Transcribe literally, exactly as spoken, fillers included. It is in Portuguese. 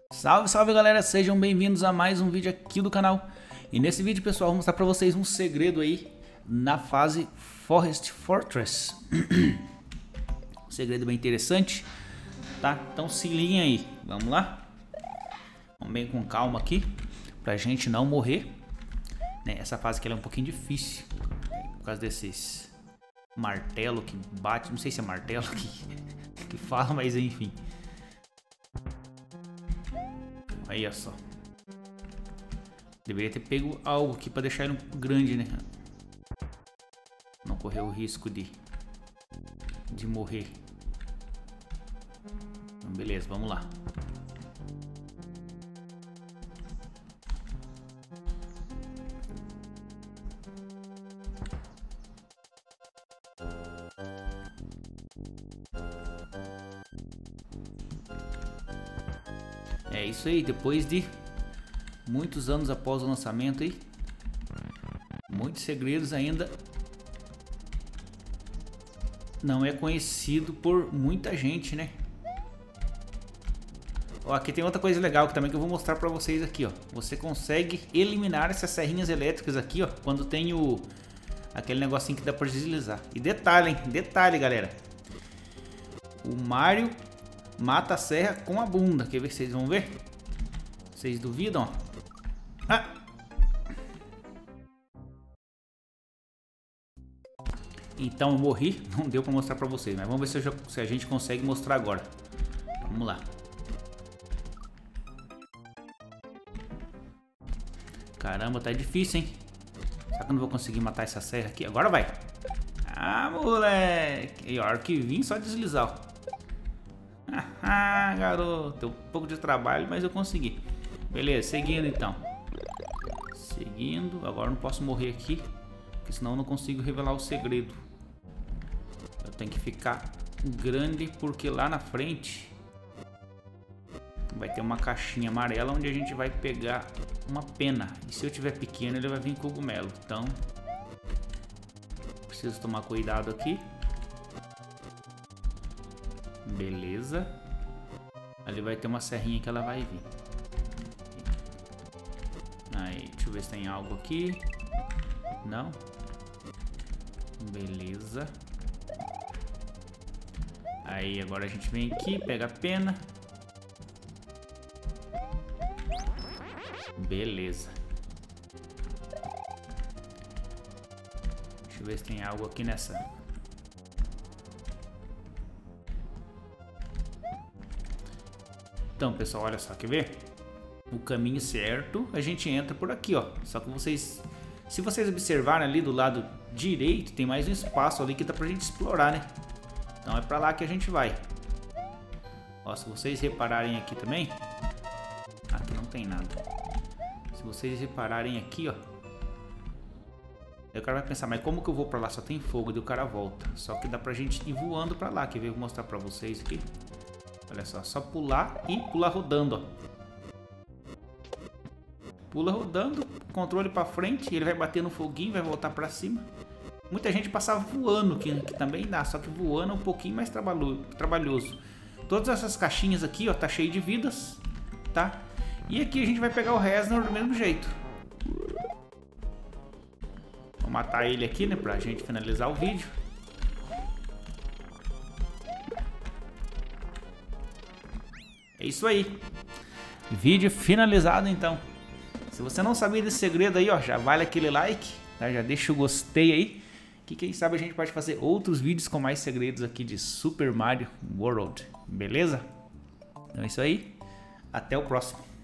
Salve, salve galera, sejam bem-vindos a mais um vídeo aqui do canal. E nesse vídeo, pessoal, eu vou mostrar pra vocês um segredo aí na fase Forest Fortress. Um segredo bem interessante, tá? Então se liguem aí, vamos lá? Vamos bem com calma aqui, pra gente não morrer, né? Essa fase aqui ela é um pouquinho difícil, por causa desses martelo que bate, não sei se é martelo que, que fala, mas enfim. Aí, ó só. Deveria ter pego algo aqui pra deixar ele grande, né? Não correr o risco de de morrer. Então, beleza, vamos lá. É isso aí, depois de muitos anos após o lançamento aí, muitos segredos ainda não é conhecido por muita gente, né? Ó, aqui tem outra coisa legal que também que eu vou mostrar pra vocês aqui, ó. Você consegue eliminar essas serrinhas elétricas aqui, ó, quando tem o aquele negocinho que dá pra deslizar. E detalhe, hein? Detalhe, galera. O Mario mata a serra com a bunda. Quer ver se vocês vão ver? Vocês duvidam? Ah! Então eu morri. Não deu pra mostrar pra vocês. Mas vamos ver se, eu já, se a gente consegue mostrar agora. Vamos lá. Caramba, tá difícil, hein? Será que eu não vou conseguir matar essa serra aqui? Agora vai! Ah, moleque! E a hora que vim, só deslizar, ó. Ah, garoto, um pouco de trabalho, mas eu consegui. Beleza, seguindo então. Seguindo, agora não posso morrer aqui, porque senão eu não consigo revelar o segredo. Eu tenho que ficar grande, porque lá na frente vai ter uma caixinha amarela onde a gente vai pegar uma pena. E se eu tiver pequeno, ele vai vir cogumelo. Então, preciso tomar cuidado aqui. Beleza. Ali vai ter uma serrinha que ela vai vir. Aí, deixa eu ver se tem algo aqui. Não. Beleza. Aí, agora a gente vem aqui, pega a pena. Beleza. Deixa eu ver se tem algo aqui nessa. Então, pessoal, olha só, quer ver? O caminho certo, a gente entra por aqui, ó. Só que vocês, se vocês observarem ali do lado direito, tem mais um espaço ali que dá pra gente explorar, né? Então é pra lá que a gente vai. Ó, se vocês repararem aqui também, aqui não tem nada. Se vocês repararem aqui, ó, aí o cara vai pensar, mas como que eu vou pra lá? Só tem fogo, daí o cara volta. Só que dá pra gente ir voando pra lá. Quer ver? Eu vou mostrar pra vocês aqui. Olha só, só pular e pular rodando, ó. Pula rodando, controle pra frente, ele vai bater no foguinho, vai voltar pra cima. Muita gente passava voando, que, que também dá, só que voando é um pouquinho mais trabalhoso. Todas essas caixinhas aqui, ó, tá cheio de vidas, tá? E aqui a gente vai pegar o Reznor do mesmo jeito. Vou matar ele aqui, né, pra gente finalizar o vídeo. É isso aí. Vídeo finalizado então. Se você não sabia desse segredo aí, ó, já vale aquele like, tá? Já deixa o gostei aí. Que quem sabe a gente pode fazer outros vídeos com mais segredos aqui de Super Mario World. Beleza? Então é isso aí. Até o próximo.